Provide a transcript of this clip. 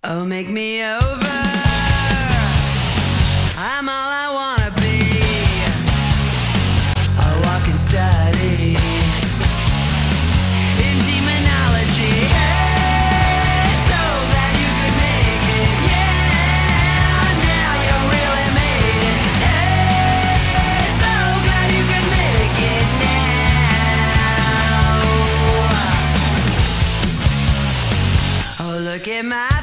Oh, make me over. I'm all I wanna be. A walking study in demonology. Hey, so glad you could make it. Yeah, now you really made it. Hey, so glad you could make it now. Oh, look at my